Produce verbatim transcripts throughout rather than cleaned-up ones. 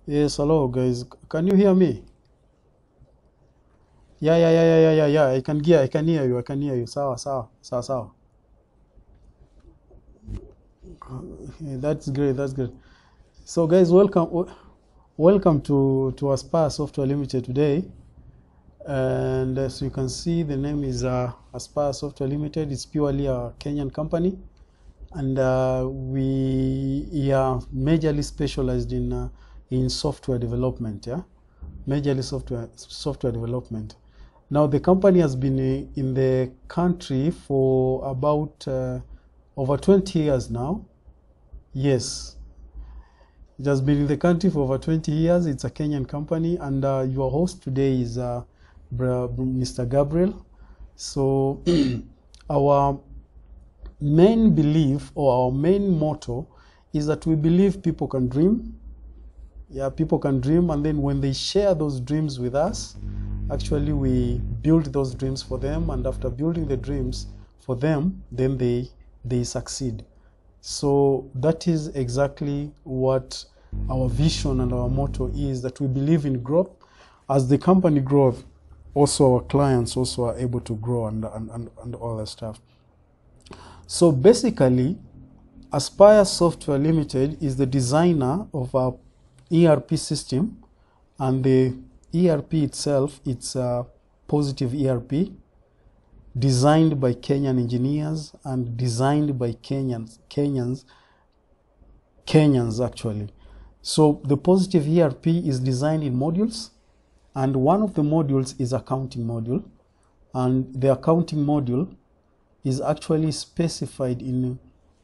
Yes, hello guys. Can you hear me? Yeah, yeah, yeah, yeah, yeah, yeah, yeah. I can hear, I can hear you. I can hear you. Sawa, sawa, sawa, sawa. Yeah, that's great. That's great. So, guys, welcome, w- welcome to to Aspire Software Limited today. And as you can see, the name is uh, Aspire Software Limited. It's purely a Kenyan company, and uh, we are majorly specialized in uh, in software development. Yeah, majorly software software development. Now, the company has been uh, in the country for about uh, over twenty years now. Yes, it has been in the country for over twenty years. It's a Kenyan company, and uh, your host today is uh, Mister Gabriel. So, our main belief or our main motto is that we believe people can dream. Yeah, people can dream, and then when they share those dreams with us, actually we build those dreams for them, and after building the dreams for them, then they they succeed. So that is exactly what our vision and our motto is, that we believe in growth. As the company grows, also our clients also are able to grow and, and, and, and all that stuff. So basically, Aspire Software Limited is the designer of our E R P system, and the E R P itself, it's a positive E R P designed by Kenyan engineers and designed by Kenyans, Kenyans, Kenyans actually. So the positive E R P is designed in modules, and one of the modules is accounting module, and the accounting module is actually specified in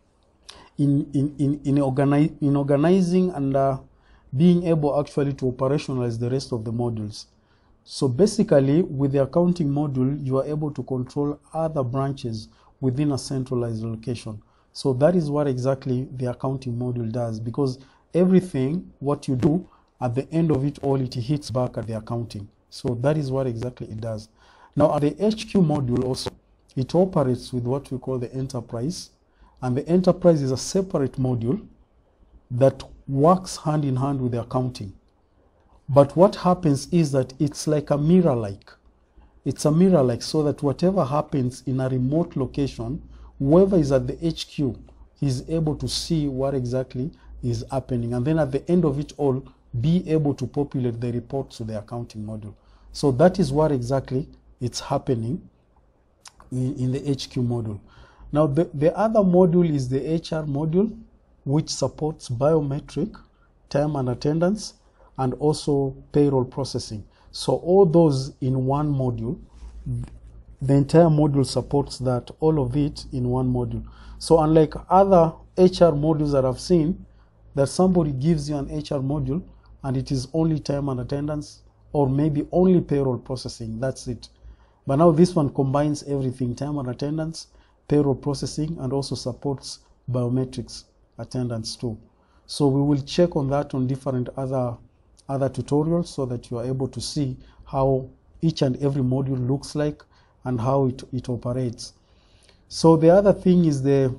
in in in in, organize, in organizing and uh, being able actually to operationalize the rest of the modules. So basically, with the accounting module, you are able to control other branches within a centralized location. So that is what exactly the accounting module does, because everything, what you do, at the end of it all, it hits back at the accounting. So that is what exactly it does. Now, at the H Q module also, it operates with what we call the enterprise. And the enterprise is a separate module that works hand in hand with the accounting. But what happens is that it's like a mirror-like. It's a mirror-like, so that whatever happens in a remote location, whoever is at the H Q is able to see what exactly is happening. And then at the end of it all, be able to populate the report to the accounting module. So that is what exactly it's happening in, in the H Q module. Now, the, the other module is the H R module, which supports biometric, time and attendance, and also payroll processing. So all those in one module, the entire module supports that, all of it in one module. So unlike other H R modules that I've seen, that somebody gives you an H R module and it is only time and attendance, or maybe only payroll processing, that's it. But now this one combines everything, time and attendance, payroll processing, and also supports biometrics attendance too. So we will check on that on different other other tutorials, so that you are able to see how each and every module looks like and how it, it operates. So the other thing is the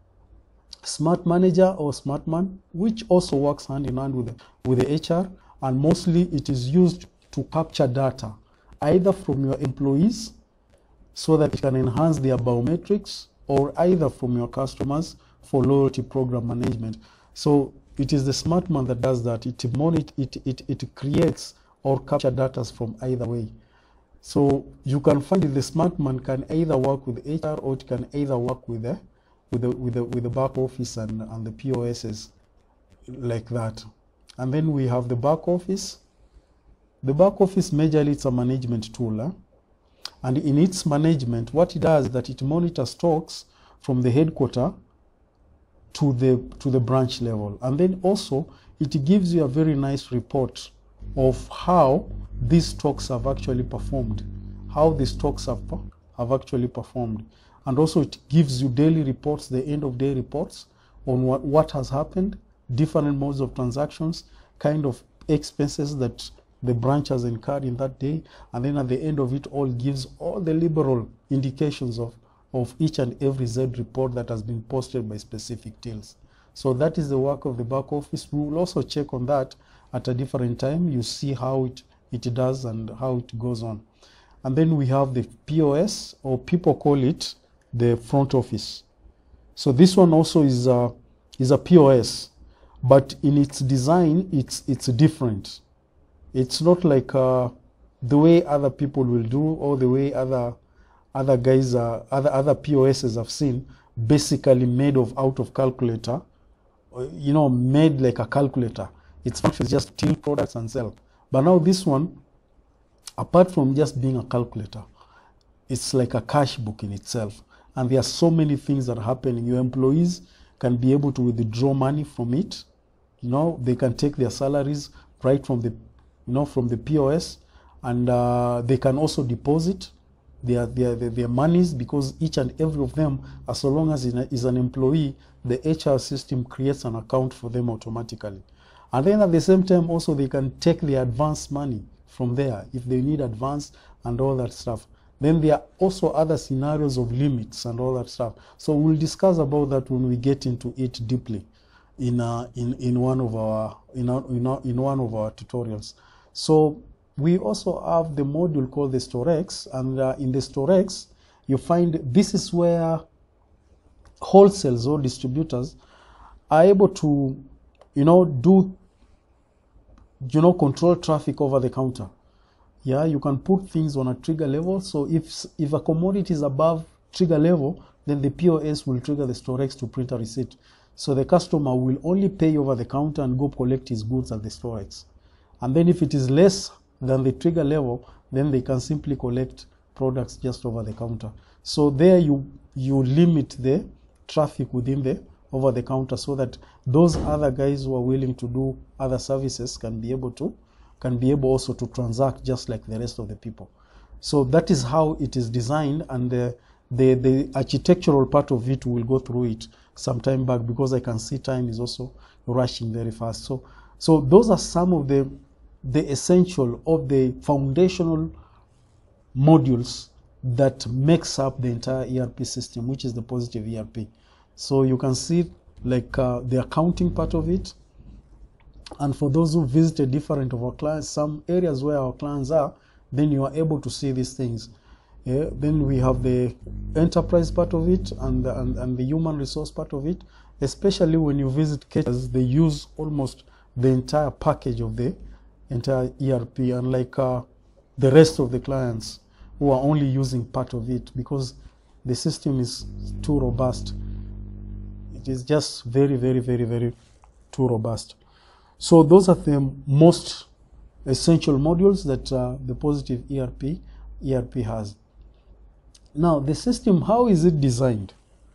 Smart Manager or Smartman, which also works hand in hand with the, with the H R, and mostly it is used to capture data, either from your employees, so that you can enhance their biometrics, or either from your customers for loyalty program management. So it is the Smartman that does that. It, it, it, it creates or capture data from either way. So you can find that the Smartman can either work with H R, or it can either work with the, with the, with the, with the back office and, and the P O Ss like that. And then we have the back office. The back office, majorly it's a management tool. Huh? And in its management, what it does is that it monitors stocks from the headquarters to the to the branch level, and then also it gives you a very nice report of how these stocks have actually performed, how the stocks have have actually performed, and also it gives you daily reports, the end of day reports on what what has happened, different modes of transactions, kind of expenses that the branch has incurred in that day, and then at the end of it all gives all the liberal indications of, of each and every Z report that has been posted by specific deals. So that is the work of the back office. We will also check on that at a different time. You see how it, it does and how it goes on. And then we have the P O S, or people call it the front office. So this one also is a, is a P O S, but in its design, it's, it's different. It's not like uh, the way other people will do, or the way other other guys, uh, other other P O Ss I've seen, basically made of out of calculator, you know, made like a calculator. Its function is just till products and sell. But now this one, apart from just being a calculator, it's like a cash book in itself. And there are so many things that are happening. Your employees can be able to withdraw money from it. You know, they can take their salaries right from the, you know, from the P O S, and uh, they can also deposit their, their, their, their monies, because each and every of them, as long as it is an employee, the H R system creates an account for them automatically. And then at the same time also they can take the advance money from there if they need advance and all that stuff. Then there are also other scenarios of limits and all that stuff. So we'll discuss about that when we get into it deeply in uh, in in one of our in our, in, our, in one of our tutorials. So we also have the module called the Storex, and uh, in the Storex you find this is where wholesalers or distributors are able to, you know, do, you know, control traffic over the counter. Yeah, you can put things on a trigger level. So if if a commodity is above trigger level, then the P O S will trigger the Storex to print a receipt. So the customer will only pay over the counter and go collect his goods at the Storex. And then if it is less than the trigger level, then they can simply collect products just over the counter. So there you you limit the traffic within the over the counter, so that those other guys who are willing to do other services can be able to can be able also to transact just like the rest of the people. So that is how it is designed, and the the, the architectural part of it will go through it some time back, because I can see time is also rushing very fast. So so those are some of the the essential of the foundational modules that makes up the entire E R P system, which is the Positive E R P. So you can see like uh, the accounting part of it. And for those who visited different of our clients, some areas where our clients are, then you are able to see these things. Yeah? Then we have the enterprise part of it, and the, and, and the human resource part of it. Especially when you visit caterers, they use almost the entire package of the entire E R P, unlike uh, the rest of the clients who are only using part of it, because the system is too robust. It is just very, very, very, very too robust. So those are the most essential modules that uh, the Positive E R P E R P has. Now the system, how is it designed?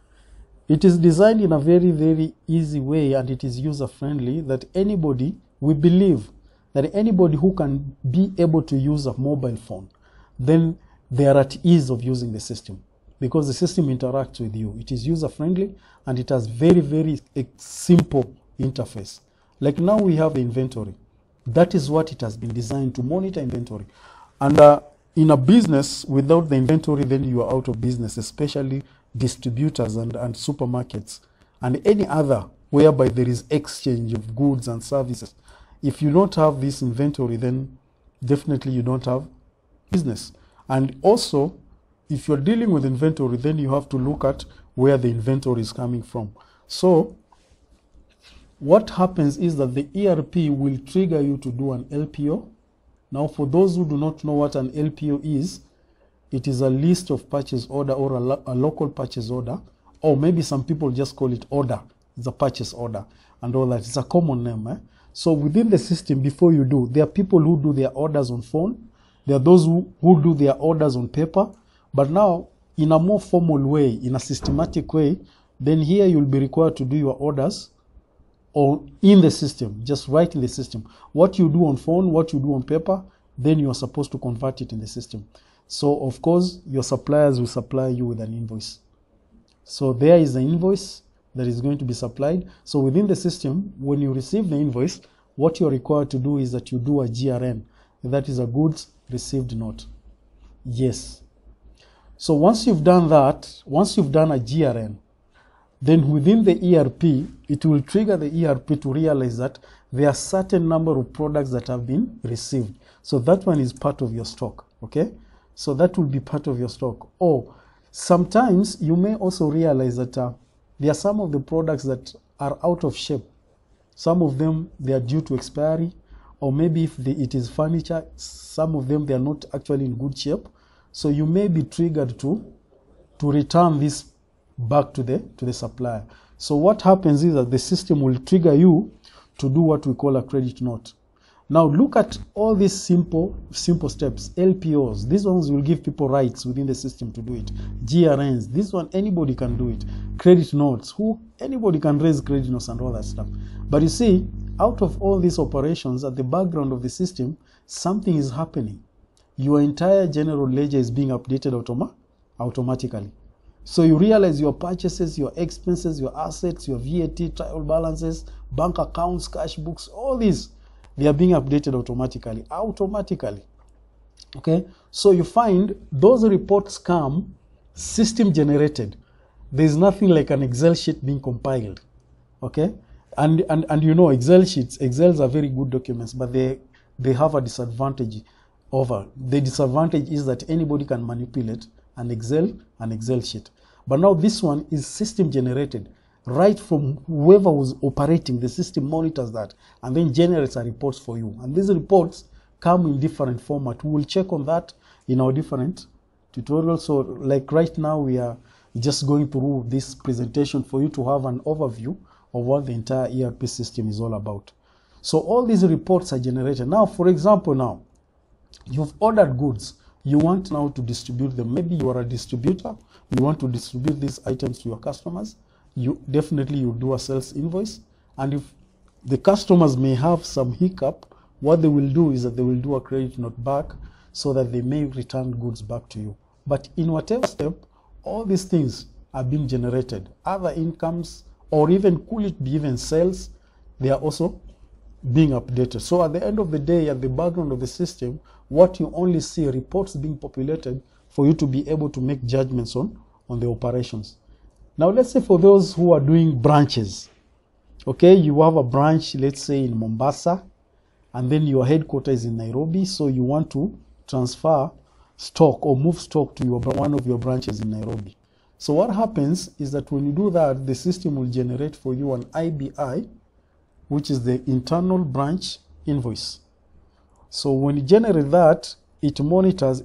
It is designed in a very, very easy way, and it is user friendly, that anybody, we believe that anybody who can be able to use a mobile phone, then they are at ease of using the system, because the system interacts with you. It is user friendly, and it has very, very simple interface. Like now we have the inventory. That is what it has been designed to monitor inventory. And uh, in a business, without the inventory, then you are out of business, especially distributors and, and supermarkets and any other whereby there is exchange of goods and services. If you don't have this inventory, then definitely you don't have business. And also, if you're dealing with inventory, then you have to look at where the inventory is coming from. So what happens is that the E R P will trigger you to do an L P O. Now, for those who do not know what an L P O is, it is a list of purchase order, or a, lo a local purchase order, or maybe some people just call it order. It's a purchase order and all that. It's a common name. Eh? So within the system, before you do, there are people who do their orders on phone. There are those who, who do their orders on paper. But now, in a more formal way, in a systematic way, then here you'll be required to do your orders or in the system, just right in the system. What you do on phone, what you do on paper, then you are supposed to convert it in the system. So of course, your suppliers will supply you with an invoice. So there is an invoice that is going to be supplied. So within the system, when you receive the invoice, what you're required to do is that you do a G R N. That is a goods received note. Yes. So once you've done that, once you've done a G R N, then within the E R P, it will trigger the E R P to realize that there are certain number of products that have been received. So that one is part of your stock, okay? So that will be part of your stock. Or sometimes you may also realize that uh, there are some of the products that are out of shape. Some of them, they are due to expiry, or maybe if the, it is furniture, some of them, they are not actually in good shape. So you may be triggered to, to return this back to the, to the supplier. So what happens is that the system will trigger you to do what we call a credit note. Now look at all these simple, simple steps. L P Os, these ones will give people rights within the system to do it. G R Ns, this one, anybody can do it. Credit notes, who anybody can raise credit notes and all that stuff. But you see, out of all these operations, at the background of the system, something is happening. Your entire general ledger is being updated automa automatically. So you realize your purchases, your expenses, your assets, your V A T, trial balances, bank accounts, cash books, all these, they are being updated automatically, automatically. Okay, so you find those reports come system generated. There's nothing like an Excel sheet being compiled. Okay, and and and you know, Excel sheets, Excels are very good documents, but they they have a disadvantage over. The disadvantage is that anybody can manipulate an Excel, an Excel sheet. But now this one is system generated. Right from whoever was operating, the system monitors that and then generates a reports for you. And these reports come in different format. We will check on that in our different tutorials. So like right now, we are just going through this presentation for you to have an overview of what the entire E R P system is all about. So all these reports are generated. Now, for example, now you've ordered goods. You want now to distribute them. Maybe you are a distributor. You want to distribute these items to your customers. You definitely you do a sales invoice. And if the customers may have some hiccup, what they will do is that they will do a credit note back so that they may return goods back to you. But in whatever step, all these things are being generated. Other incomes, or even could it be even sales, they are also being updated. So at the end of the day, at the background of the system, what you only see reports being populated for you to be able to make judgments on, on the operations. Now let's say for those who are doing branches, okay, you have a branch, let's say in Mombasa, and then your headquarters is in Nairobi, so you want to transfer stock or move stock to your, one of your branches in Nairobi. So what happens is that when you do that, the system will generate for you an I B I, which is the internal branch invoice. So when you generate that, it monitors,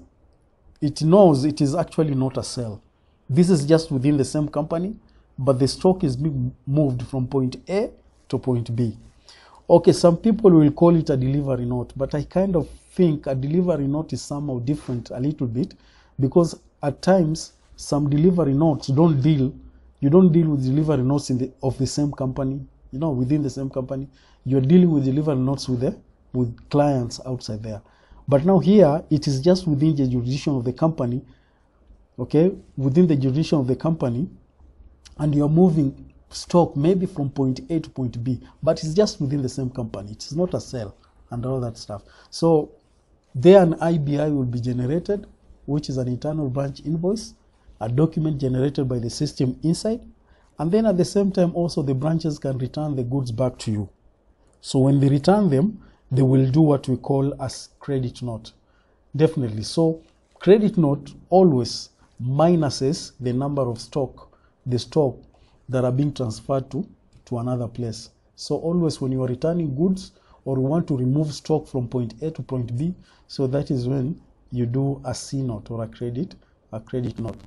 it knows it is actually not a sale. This is just within the same company, but the stock is being moved from point A to point B. Okay, some people will call it a delivery note, but I kind of think a delivery note is somehow different a little bit, because at times some delivery notes don't deal, you don't deal with delivery notes in the, of the same company, you know, within the same company. You're dealing with delivery notes with the, with clients outside there. But now here, it is just within the jurisdiction of the company, okay, within the jurisdiction of the company, and you're moving stock maybe from point A to point B, but it's just within the same company. It's not a sale and all that stuff. So there an I B I will be generated, which is an internal branch invoice, a document generated by the system inside, and then at the same time also the branches can return the goods back to you. So when they return them, they will do what we call a credit note. Definitely. So credit note always minuses the number of stock, the stock that are being transferred to, to another place. So always when you are returning goods or you want to remove stock from point A to point B, so that is when you do a C note or a credit, a credit note.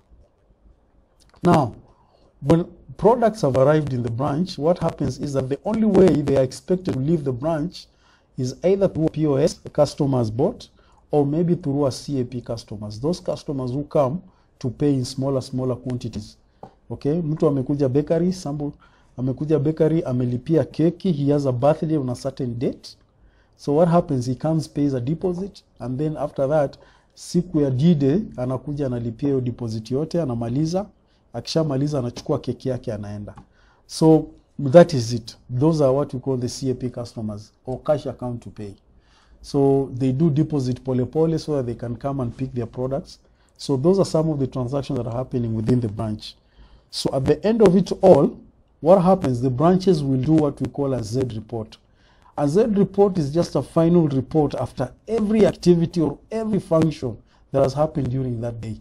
Now, when products have arrived in the branch, what happens is that the only way they are expected to leave the branch is either through a P O S the customers bought, or maybe through a C A P customers. Those customers who come to pay in smaller, smaller quantities. Okay, mtu amekuja bakery, sample amekuja bakery, amelipia keki, he has a birthday on a certain date. So what happens, he comes, pays a deposit, and then after that, siku ya D-Day, anakuja analipia hiyo deposit yote, anamaliza, akishamaliza anachukua keki yake anaenda. So that is it. Those are what we call the C A P customers, or cash account to pay. So they do deposit pole pole so that they can come and pick their products. So those are some of the transactions that are happening within the branch. So at the end of it all, what happens? The branches will do what we call a Z report. A Z report is just a final report after every activity or every function that has happened during that day.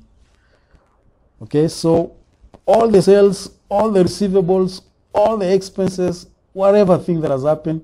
Okay, so all the sales, all the receivables, all the expenses, whatever thing that has happened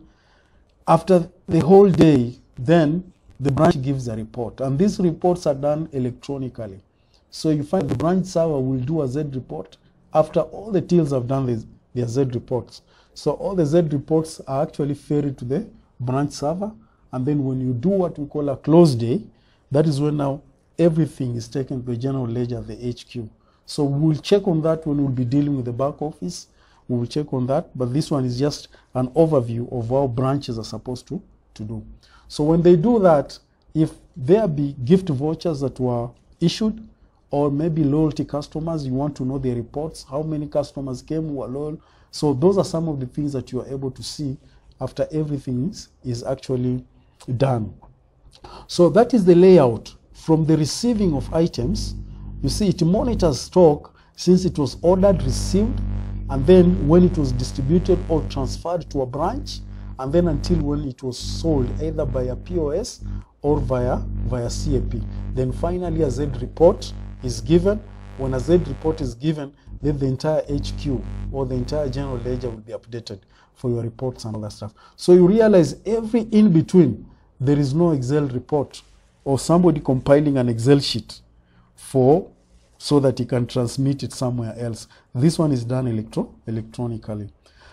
after the whole day, then the branch gives a report. And these reports are done electronically. So you find the branch server will do a Z report after all the tills have done this, their Z reports. So all the Z reports are actually ferried to the branch server. And then when you do what we call a close day, that is when now everything is taken to the general ledger of the H Q. So we'll check on that when we'll be dealing with the back office. We will check on that. But this one is just an overview of how branches are supposed to, to do. So when they do that, if there be gift vouchers that were issued, or maybe loyalty customers, you want to know their reports, how many customers came who were loyal. So those are some of the things that you are able to see after everything is, is actually done. So that is the layout. From the receiving of items, you see it monitors stock since it was ordered, received, and then when it was distributed or transferred to a branch, and then until when it was sold either by a P O S or via, via C A P. Then finally a Z report is given. When a Z report is given, then the entire H Q or the entire general ledger will be updated for your reports and all that stuff. So you realize every in between, there is no Excel report or somebody compiling an Excel sheet for so that he can transmit it somewhere else. This one is done electro electronically.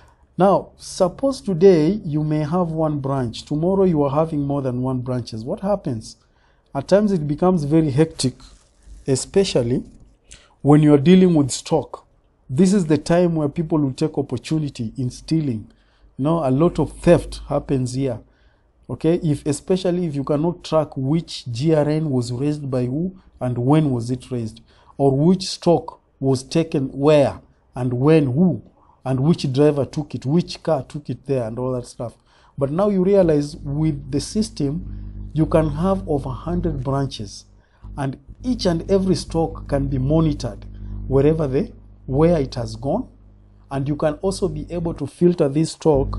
Now, suppose today you may have one branch. Tomorrow you are having more than one branches. What happens? At times it becomes very hectic, especially when you are dealing with stock. This is the time where people will take opportunity in stealing. You know, a lot of theft happens here. Okay, if especially if you cannot track which G R N was raised by who and when was it raised, or which stock was taken where and when who, and which driver took it, which car took it there, and all that stuff. But now you realize with the system, you can have over one hundred branches, and each and every stock can be monitored wherever they, where it has gone, and you can also be able to filter this stock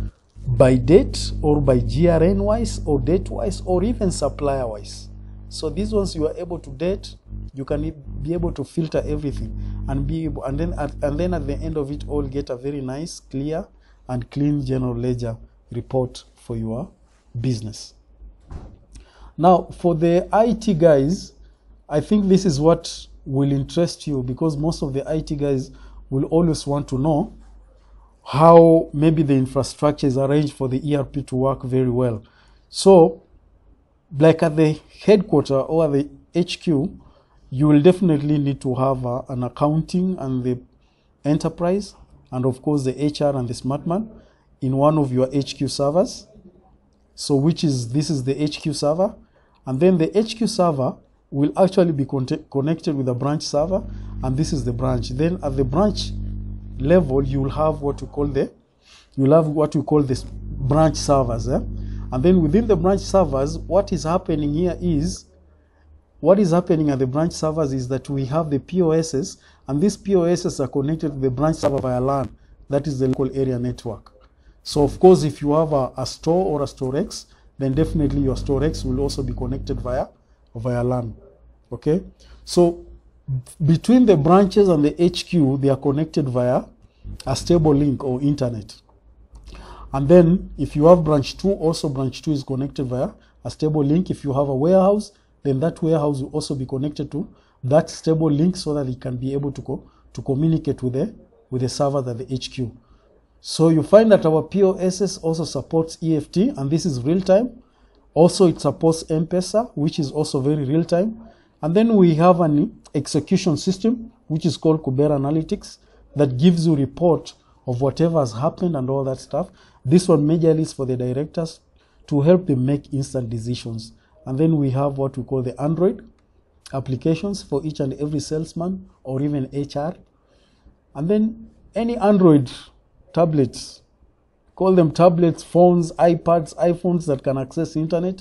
by date or by G R N wise or date wise or even supplier wise. So these ones you are able to date, you can be able to filter everything and be able, and then at, and then at the end of it all get a very nice, clear and clean general ledger report for your business. Now for the I T guys, I think this is what will interest you, because most of the I T guys will always want to know how maybe the infrastructure is arranged for the E R P to work very well. So like at the headquarter or the H Q, you will definitely need to have uh, an accounting and the enterprise, and of course the H R and the Smartman in one of your H Q servers. So which is, this is the H Q server, and then the H Q server will actually be con connected with a branch server, and this is the branch. Then at the branch level, you will have what we call the, you will have what we call the branch servers. Eh? And then within the branch servers, what is happening here is, what is happening at the branch servers is that we have the P O Ss, and these P O Ss are connected to the branch server via LAN. That is the local area network. So of course, if you have a, a store or a StoreX, then definitely your StoreX will also be connected via, via LAN. Okay? So between the branches and the H Q, they are connected via a stable link or internet. And then if you have branch two, also branch two is connected via a stable link. If you have a warehouse, then that warehouse will also be connected to that stable link so that it can be able to, co to communicate with the, with the server at the H Q. So you find that our P O Ss also supports E F T, and this is real time. Also it supports M-Pesa, which is also very real time. And then we have an execution system, which is called Kubera Analytics, that gives you report of whatever has happened and all that stuff. This one majorly is for the directors to help them make instant decisions. And then we have what we call the Android applications for each and every salesman or even H R. And then any Android tablets, call them tablets, phones, iPads, iPhones that can access internet,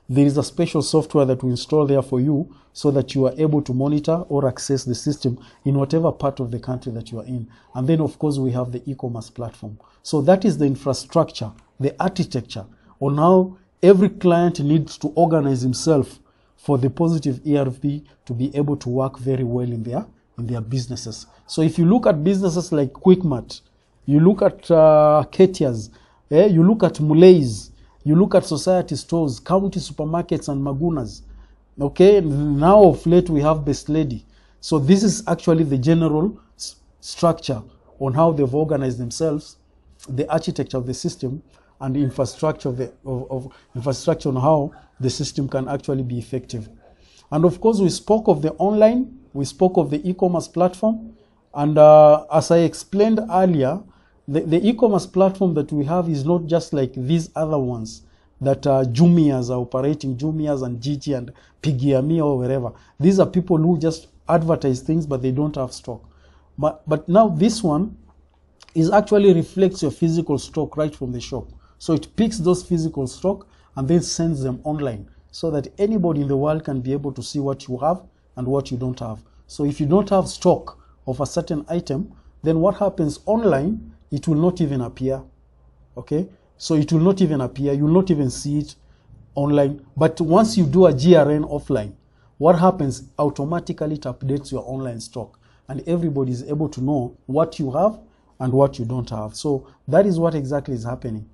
there is a special software that we install there for you so that you are able to monitor or access the system in whatever part of the country that you are in. And then, of course, we have the e-commerce platform. So that is the infrastructure, the architecture on how every client needs to organize himself for the positive E R P to be able to work very well in their, in their businesses. So if you look at businesses like QuickMart, you look at uh, Ketias, eh, you look at Mulei's, you look at Society Stores, County Supermarkets and Magunas. Okay, now of late we have Best Lady. So this is actually the general structure on how they've organized themselves, the architecture of the system, and the infrastructure of, the, of, of infrastructure on how the system can actually be effective. And of course, we spoke of the online, we spoke of the e-commerce platform, and uh, as I explained earlier, the, the e-commerce platform that we have is not just like these other ones that uh, Jumias are operating, Jumias and Gigi and Pigiamia or wherever. These are people who just advertise things, but they don't have stock. But, but now this one is actually reflects your physical stock right from the shop. So it picks those physical stock and then sends them online so that anybody in the world can be able to see what you have and what you don't have. So if you don't have stock of a certain item, then what happens online, it will not even appear. Okay? So it will not even appear. You will not even see it online. But once you do a G R N offline, what happens? Automatically it updates your online stock. And everybody is able to know what you have and what you don't have. So that is what exactly is happening.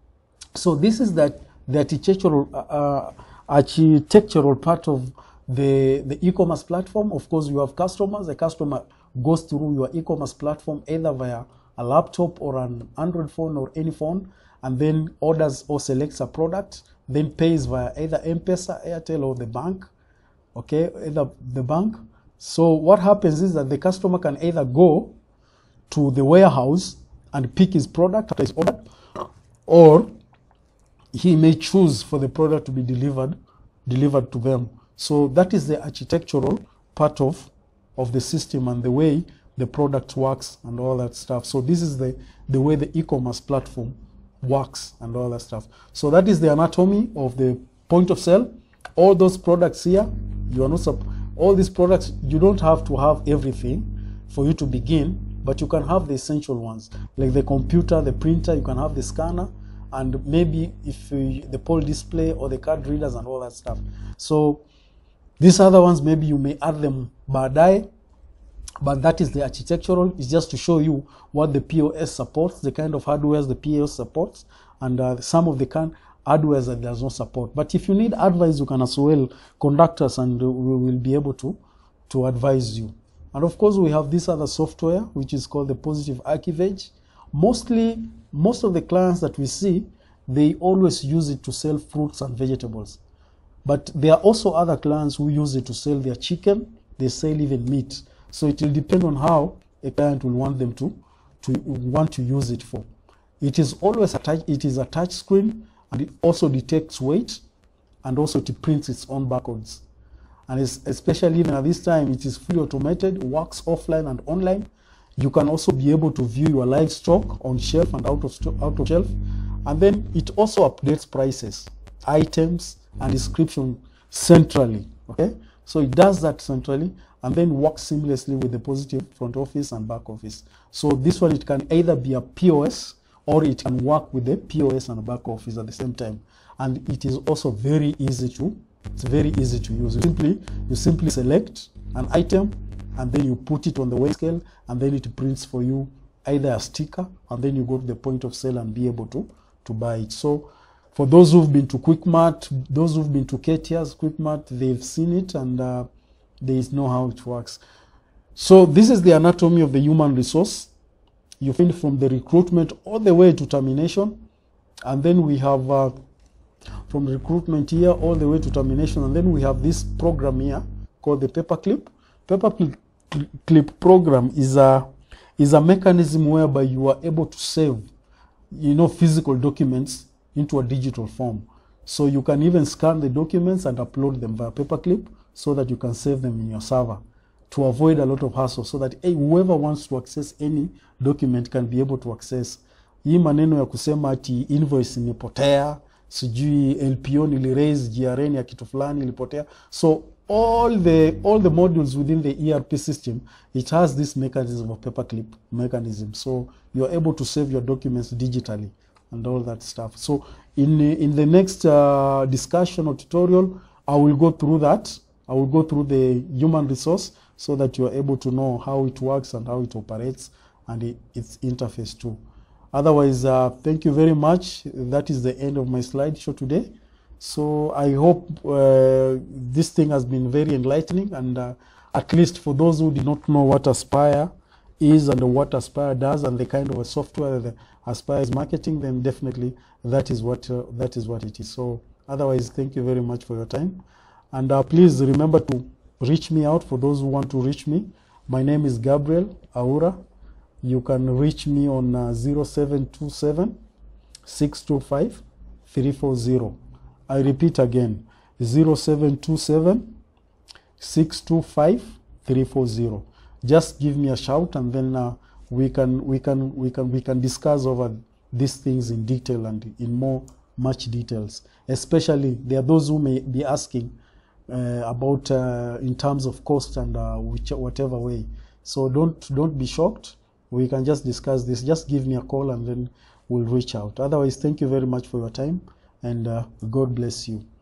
So this is that the architectural, uh, architectural part of the, the e-commerce platform. Of course, you have customers. The customer goes through your e-commerce platform either via a laptop or an Android phone or any phone, and then orders or selects a product, then pays via either M-Pesa, Airtel, or the bank. Okay, either the bank. So what happens is that the customer can either go to the warehouse and pick his product after his order, or he may choose for the product to be delivered delivered to them. So that is the architectural part of, of the system and the way the product works and all that stuff. So this is the, the way the e-commerce platform works and all that stuff. So that is the anatomy of the point of sale. All those products here, you are not all these products, you don't have to have everything for you to begin, but you can have the essential ones, like the computer, the printer, you can have the scanner, and maybe if you, the poll display or the card readers and all that stuff. So these other ones, maybe you may add them baadaye, but that is the architectural. It's just to show you what the P O S supports, the kind of hardware the P O S supports, and uh, some of the kind hardware that does not support. But if you need advice, you can as well contact us, and uh, we will be able to, to advise you. And of course, we have this other software, which is called the Positive Archivage. Mostly, most of the clients that we see, they always use it to sell fruits and vegetables. But there are also other clients who use it to sell their chicken, they sell even meat. So it will depend on how a client will want them to, to want to use it for. It is always a touch, it is a touch screen, and it also detects weight, and also it prints its own barcodes. And it's, especially even at this time, it is fully automated, works offline and online. You can also be able to view your live stock on shelf and out of, out of shelf. And then it also updates prices, items, and description centrally. Okay, so it does that centrally and then works seamlessly with the Positive front office and back office. So this one, it can either be a P O S or it can work with the P O S and the back office at the same time. And it is also very easy to, it's very easy to use. You simply, you simply select an item and then you put it on the weight scale, and then it prints for you either a sticker, and then you go to the point of sale and be able to, to buy it. So for those who've been to QuickMart, those who've been to Ketia's, QuickMart, they've seen it, and uh, they know how it works. So this is the anatomy of the human resource. You find from the recruitment all the way to termination. And then we have uh, from recruitment here all the way to termination. And then we have this program here called the Paperclip. Paperclip program is a, is a mechanism whereby you are able to save, you know, physical documents into a digital form. So you can even scan the documents and upload them via Paperclip so that you can save them in your server to avoid a lot of hassle, so that hey, whoever wants to access any document can be able to access. Hii maneno ya kusema ati invoice imepotea, sijui L P O niliraise, G R N ya kitu fulani ilipotea. So all the all the modules within the E R P system, it has this mechanism of paperclip mechanism. So you are able to save your documents digitally and all that stuff. So in in the next uh, discussion or tutorial, I will go through that. I will go through the human resource so that you are able to know how it works and how it operates and it, its interface too. Otherwise, uh, thank you very much. That is the end of my slideshow today. So I hope uh, this thing has been very enlightening, and uh, at least for those who did not know what Aspire is and what Aspire does and the kind of a software that Aspire is marketing, then definitely that is what uh, that is what it is. So otherwise, thank you very much for your time, and uh, please remember to reach me out for those who want to reach me. My name is Gabriel Aura. You can reach me on uh, zero seven two seven, six two five, three four zero. I repeat again, zero seven two seven, six two five, three four zero. Just give me a shout, and then uh, we can we can we can we can discuss over these things in detail and in more much details. Especially there are those who may be asking uh, about uh, in terms of cost and uh, which whatever way. So don't don't be shocked. We can just discuss this. Just give me a call, and then we'll reach out. Otherwise, thank you very much for your time, and uh, God bless you.